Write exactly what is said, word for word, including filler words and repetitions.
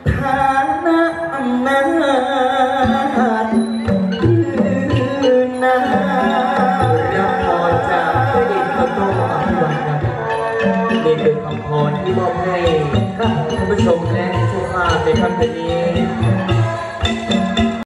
ฐานะอำนาจยืนนานรับพรจากพระเดชพระคุณอภิวัตครับนี่คือคำพรที่มอบให้ท่านผู้ชมและทุกท่านในค่ำคืนนี้